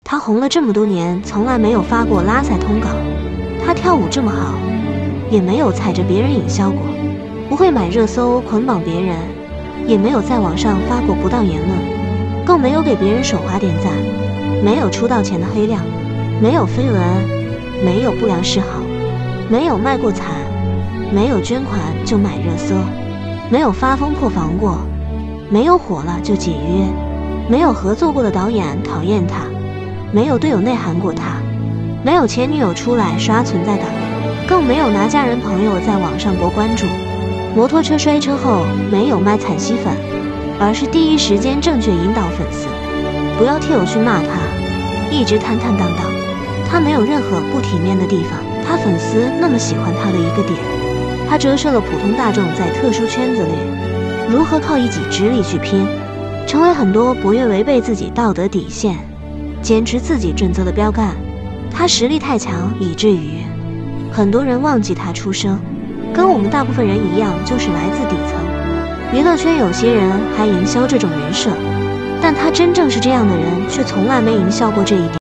他红了这么多年，从来没有发过拉塞通稿。他跳舞这么好，也没有踩着别人营销过，不会买热搜捆绑别人，也没有在网上发过不当言论，更没有给别人手滑点赞，没有出道前的黑料，没有绯闻，没有不良嗜好，没有卖过惨，没有捐款就买热搜，没有发疯破防过，没有火了就解约，没有合作过的导演讨厌他，没有队友内涵过他，没有前女友出来刷存在感，更没有拿家人朋友在网上博关注。摩托车摔车后没有卖惨吸粉，而是第一时间正确引导粉丝，不要替我去骂他，一直坦坦荡荡，他没有任何不体面的地方。他粉丝那么喜欢他的一个点，他折射了普通大众在特殊圈子里如何靠一己之力去拼，成为很多不愿违背自己道德底线，坚持自己准则的标杆。他实力太强，以至于很多人忘记他出生，跟我们大部分人一样，就是来自底层。娱乐圈有些人还营销这种人设，但他真正是这样的人，却从来没营销过这一点。